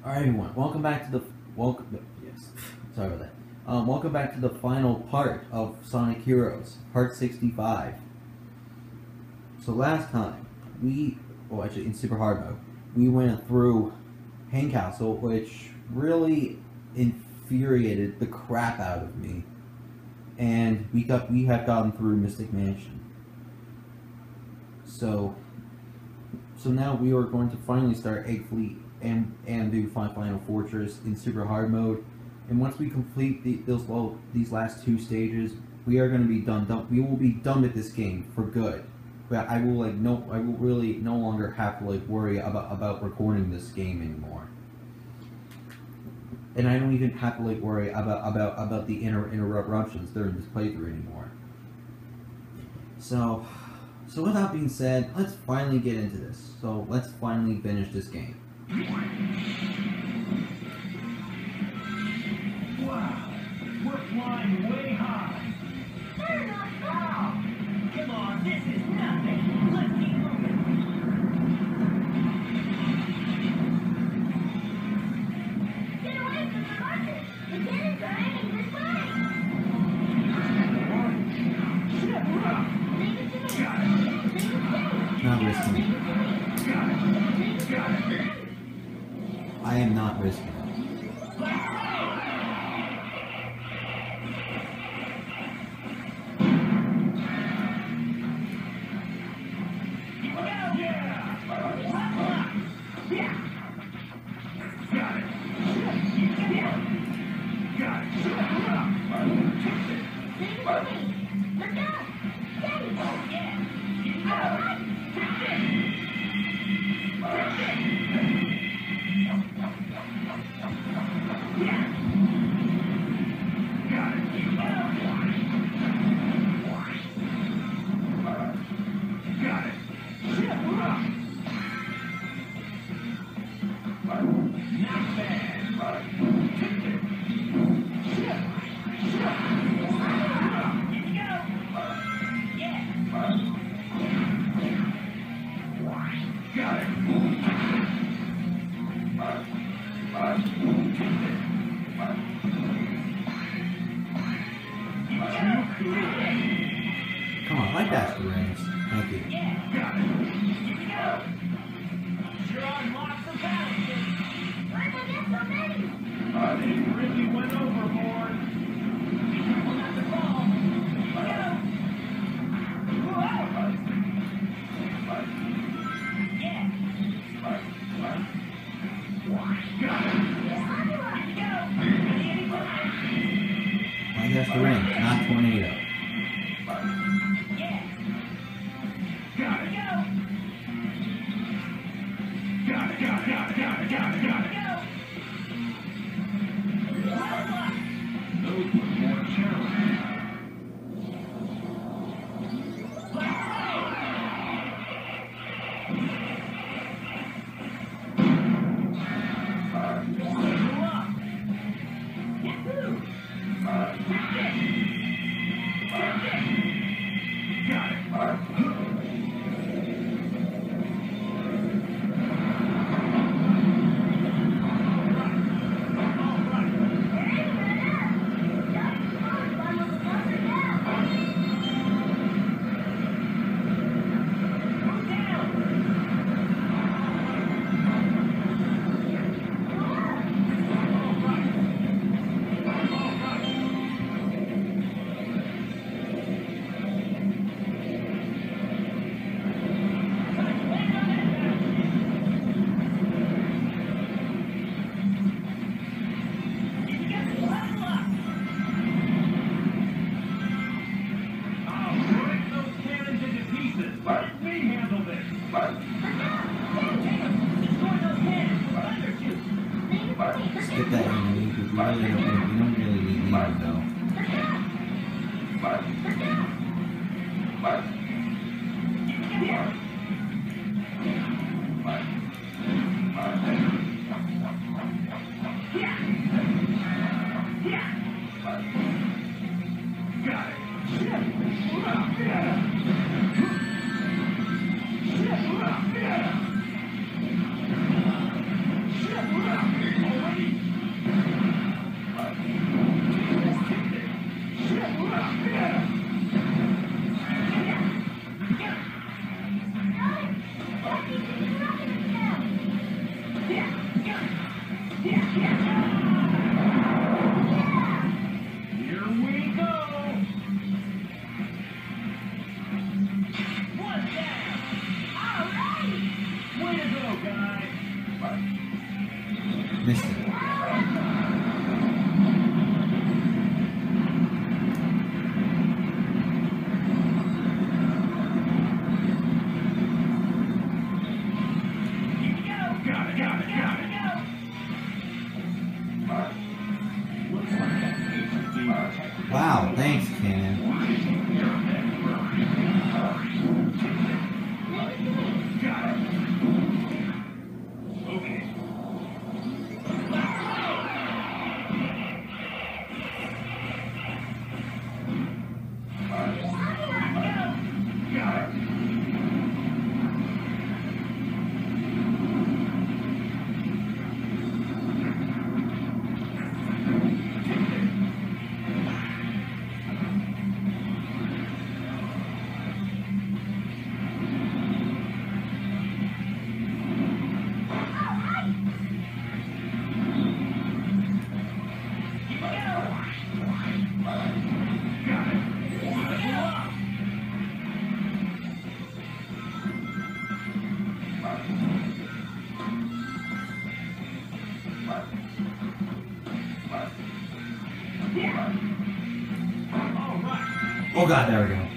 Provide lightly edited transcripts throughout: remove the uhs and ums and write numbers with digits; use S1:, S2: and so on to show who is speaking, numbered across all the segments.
S1: Alright everyone, welcome back to the sorry about that. Welcome back to the final part of Sonic Heroes, part 65. So last time actually in Super Hard Mode, we went through Pain Castle, which really infuriated the crap out of me, and we have gotten through Mystic Mansion. So now we are going to finally start Egg Fleet and do Final Fortress in Super Hard Mode. And once we complete these last two stages, we are going to be done. We will be done with this game for good. But I will really no longer have to worry about recording this game anymore. And I don't even have to worry about the interruptions during this playthrough anymore. So with that being said, let's finally get into this. So let's finally finish this game.
S2: Wow, we're flying way high. They're not tall. Come on, this is nothing. Let's keep moving. Get away from the buses. The cannons are aiming this way.
S1: Not risking it. I am not risking it. Come on, like that, the rings. Thank you.
S2: Sure are lots of battles. Why'd we get so many? They really went overboard. Be careful not to fall. Go! Yeah.
S1: Like that's the ring, not tornado. Skip that enemy because we don't really need him though. Missed it. Wow, thanks, Ken. Oh god, there we go.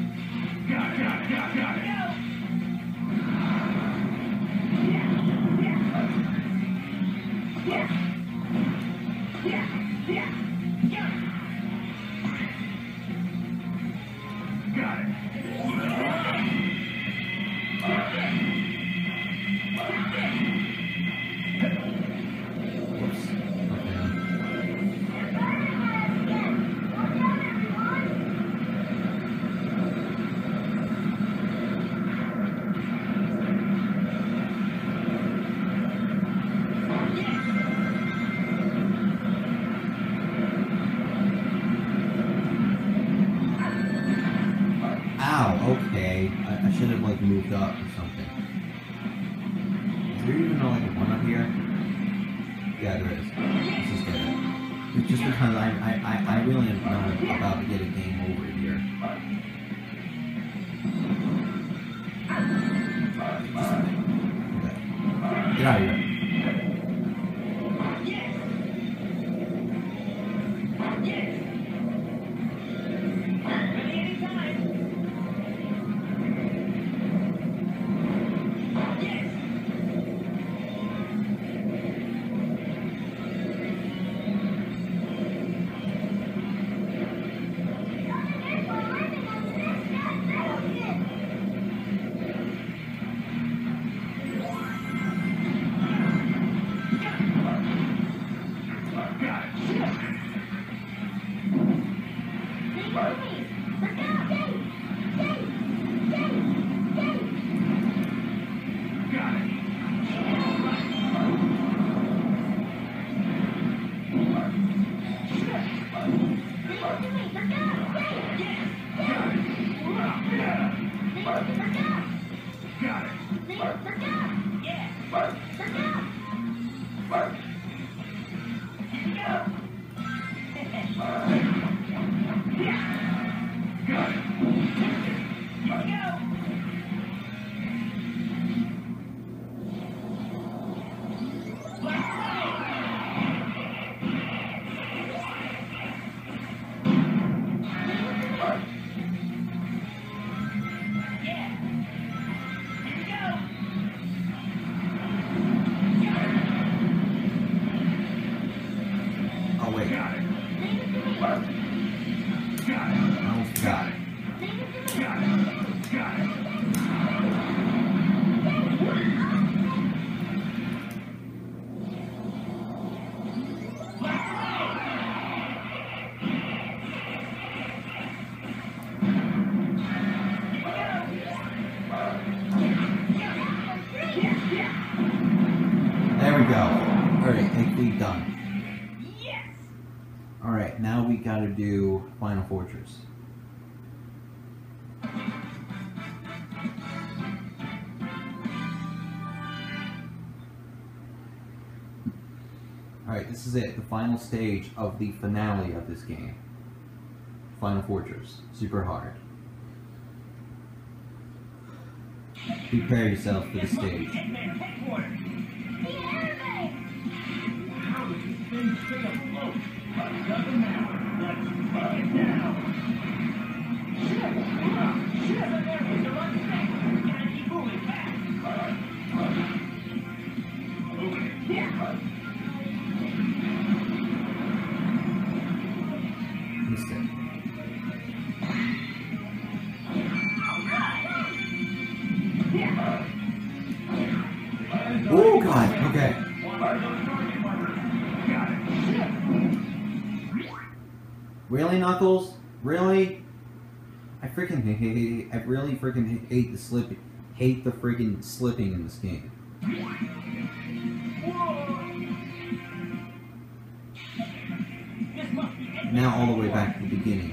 S1: Whoops. Ow, okay. I should have like moved up or something. Is there even like a one up here? Yeah, there is. Let's just get it. It's just because I really am about to get a game over here. Okay. Get out of here. There we go. Alright, complete done.
S2: Yes!
S1: Alright, now we gotta do Final Fortress. Alright, this is it. The final stage of the finale of this game. Final Fortress. Super hard. Prepare yourself for the stage.
S2: Hitman headquarters. things stay afloat. Doesn't matter. Let's take it down. Shit! Shit! There was the right thing. Gotta keep moving fast. Moving. Yeah.
S1: Missed it. Oh god, okay. Really, Knuckles? Really? I really freaking hate the slipping. Hate the freaking slipping in this game. Now all the way back to the beginning.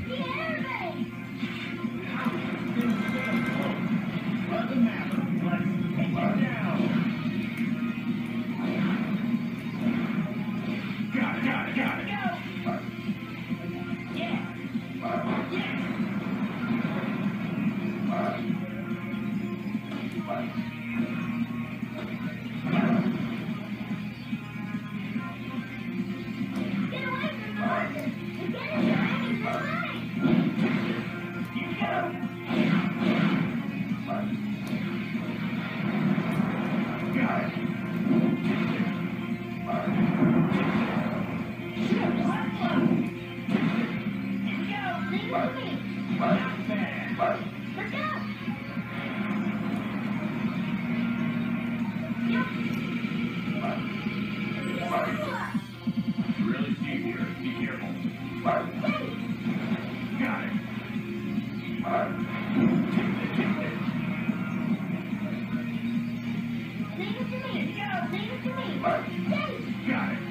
S2: Really steep here. Be careful. Got it.
S3: Leave it to me. Leave it to me.
S2: Got it.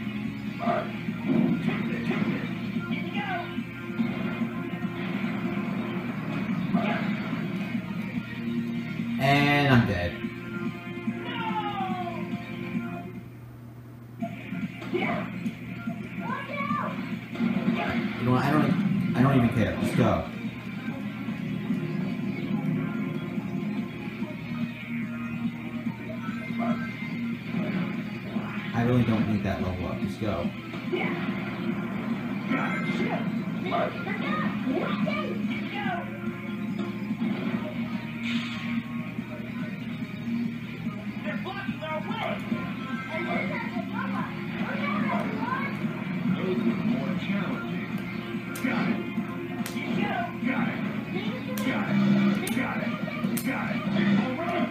S1: And I'm dead. You know what? I don't even care. Let's go. I really don't need that level up. Just go.
S2: They're blocking our way. Those are more challenging. Got it. Got it. Got it. Got it. Got it. All right.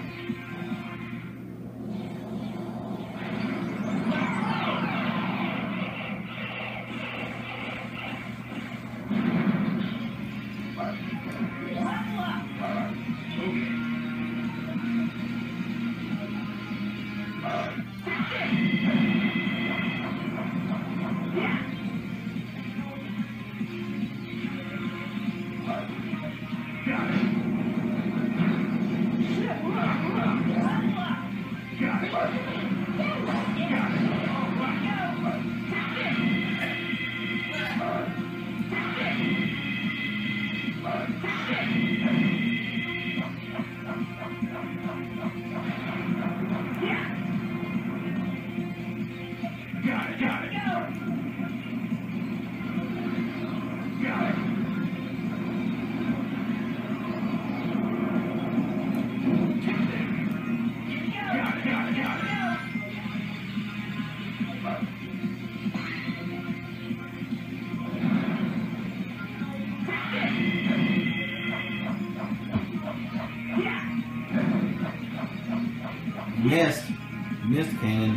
S1: Missed. Missed, Kanan.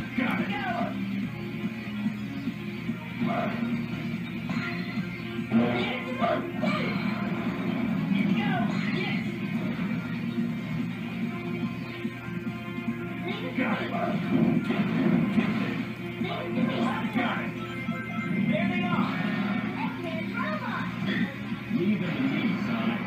S2: There they are. Leave them to me, Sonic.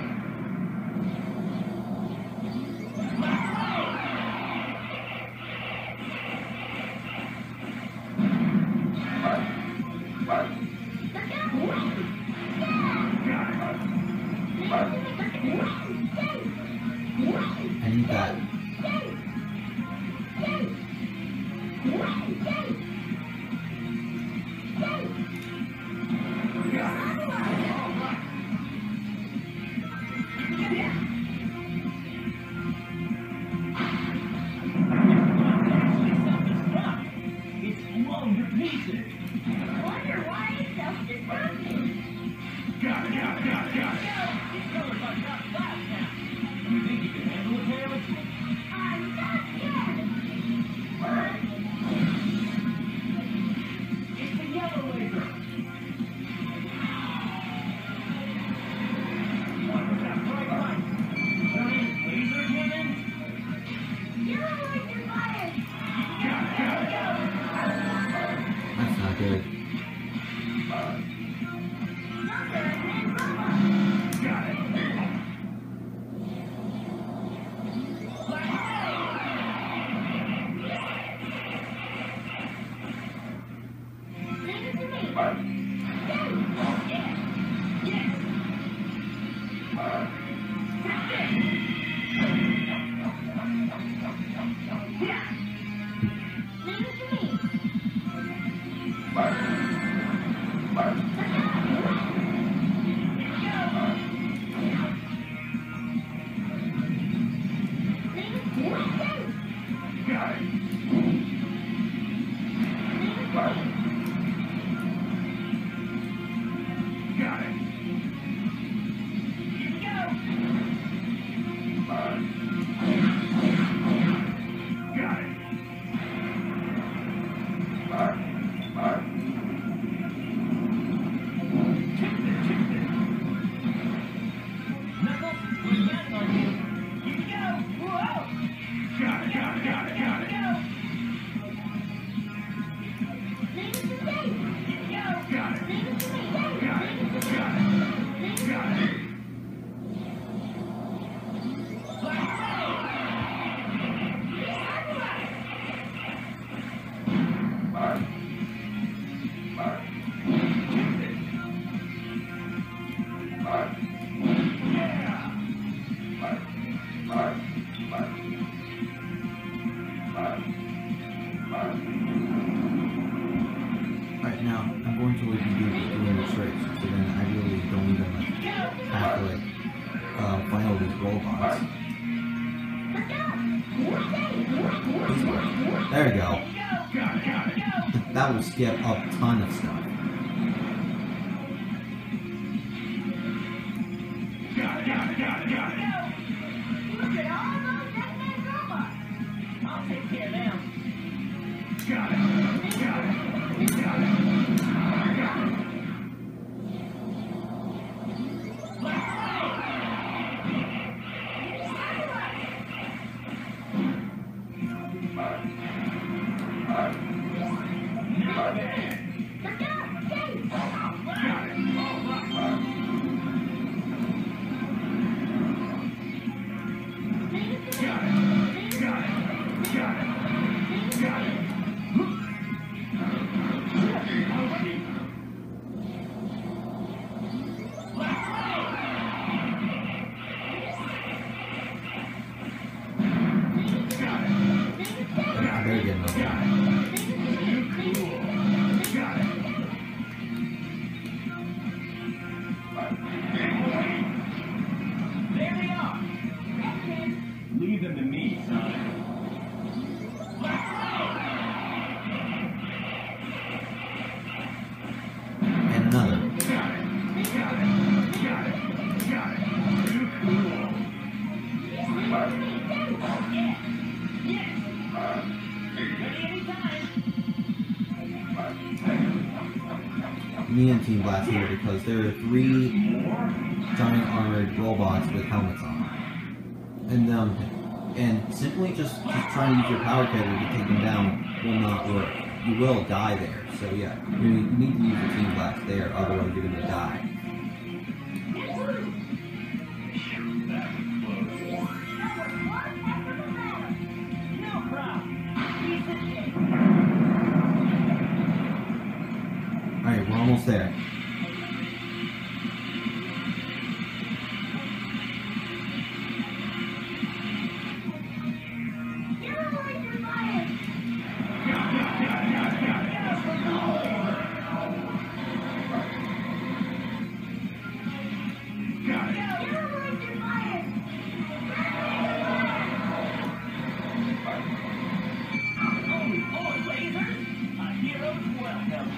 S1: I need that. good.
S2: Got it.
S3: Leave it to me. Leave it to me. Leave it to me.
S2: Got it. Got it. Here we go. Got it. Knuckles, we're counting on you. Here we go. Whoa. Got it. Here we go.
S3: Leave it to me.
S2: Here we go. Got it.
S3: Leave it to me.
S2: Got it.
S3: Leave it to me.
S2: Got it.
S3: Leave it to
S2: Got
S3: me.
S2: it.
S1: Alright, now I'm going to let you do doing the tricks, so then I really don't even have to find all these robots. There we go. That will skip a ton of stuff.
S3: Look at all those Batman robots.
S2: I'll take care of them.
S3: Look out. Hey. Leave it to me. Leave it to me.
S1: I better get another one.
S2: There they are. Leave them to me, son.
S1: And another.
S2: Too cool. Ready anytime.
S1: Me and Team Blast here because there are 3 giant armored robots with helmets on. And simply just trying to use your power cutter to take them down will not work. You will die there. So yeah, you need to use the Team Blast there, otherwise you're gonna die.
S2: No problem.
S1: Alright, we're almost there.
S2: Holy boy, lasers! A hero's welcome.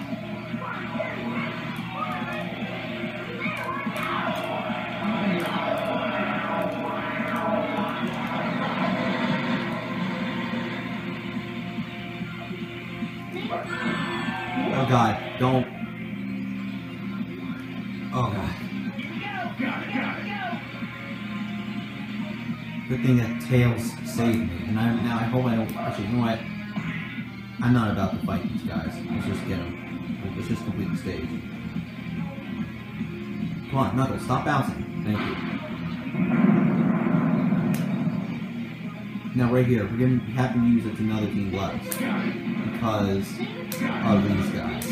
S1: Oh god, don't. Oh god.
S2: Got it.
S1: Good thing that Tails saved me. And now I hope I don't. Actually, you know what? I'm not about to fight these guys. Let's just get them. Let's just complete the stage. Come on, Knuckles, stop bouncing. Thank you. Now right here, we're going to have to use it to another Team Gloves. Because of these guys.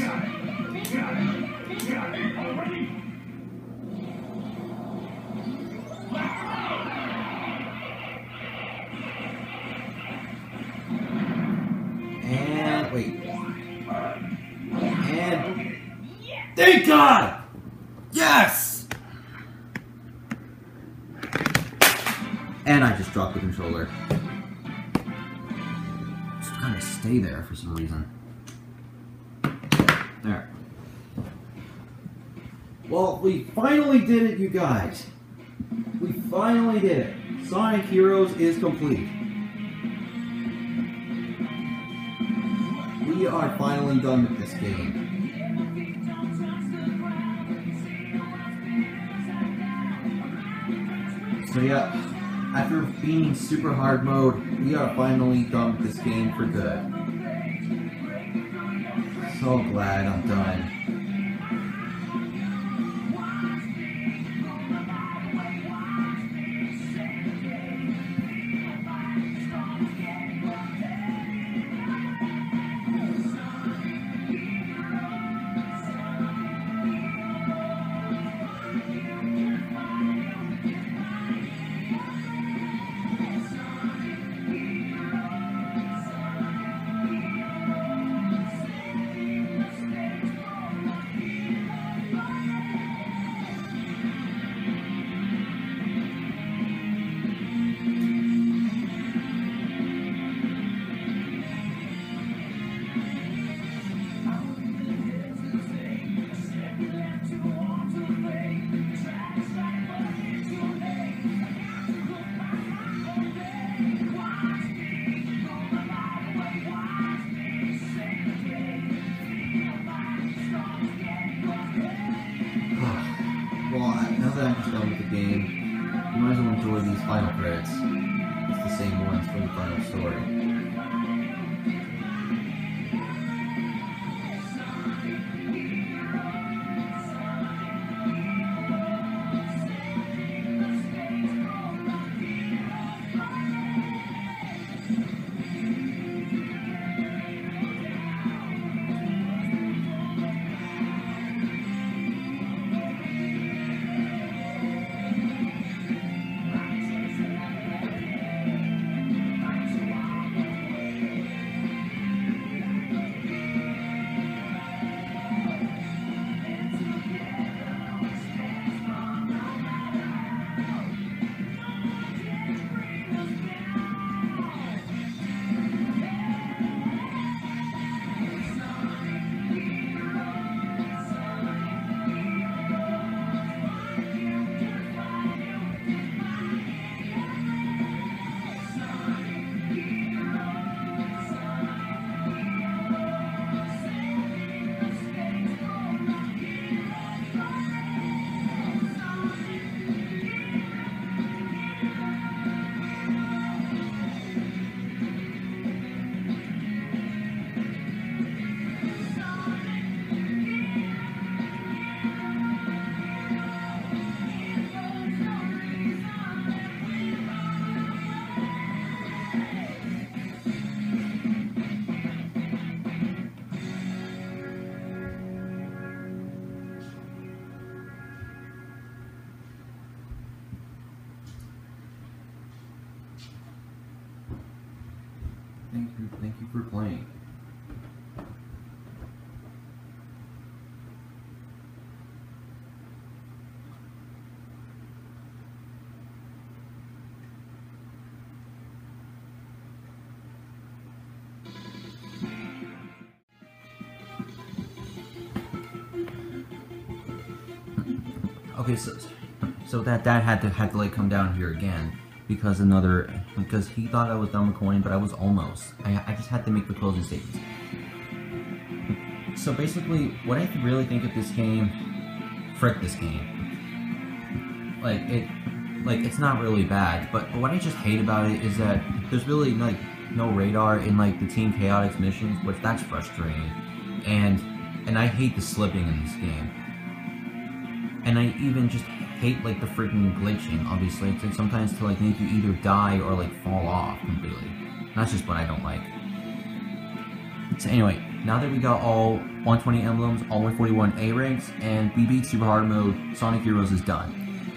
S1: And wait. And thank God! Yes! And I just dropped the controller. Just kind of stay there for some reason. There. Well, we finally did it, you guys. We finally did it. Sonic Heroes is complete. We are finally done with this game. So yeah, after being super hard mode, we are finally done with this game for good. So glad I'm done. Now that I'm just done with the game, you might as well enjoy these final credits. It's the same ones from the final story. Thank you for playing. Okay, so that had to like come down here again because he thought I was done with coin, but I was almost. I just had to make the closing statements. So basically, what I really think of this game, frick this game. It's not really bad, but what I just hate about it is that there's really like no radar in like the Team Chaotix missions, which that's frustrating. And And I hate the slipping in this game. And I even just hate like the freaking glitching, obviously. It's sometimes to like make you either die or like fall off completely. That's just what I don't like. So anyway, now that we got all 120 emblems, all 141 A ranks, and we beat Super Hard Mode, Sonic Heroes is done.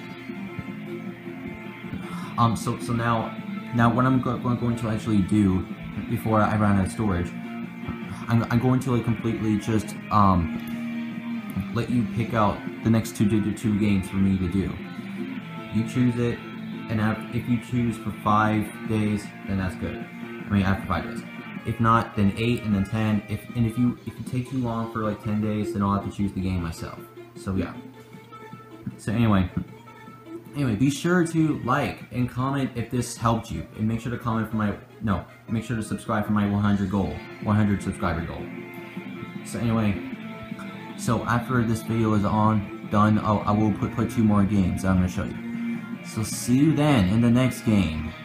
S1: So now what I'm going to actually do before I run out of storage, I'm going to like completely just let you pick out the next two games for me to do. You choose it, and if you choose for 5 days, then that's good. I mean, after 5 days. If not, then 8 and then 10. If you take too long for like 10 days, then I'll have to choose the game myself. So yeah. So anyway, be sure to like and comment if this helped you, and make sure to comment for make sure to subscribe for my 100 subscriber goal. So anyway, so after this video is done, I will put 2 more games that I'm going to show you. So see you then in the next game.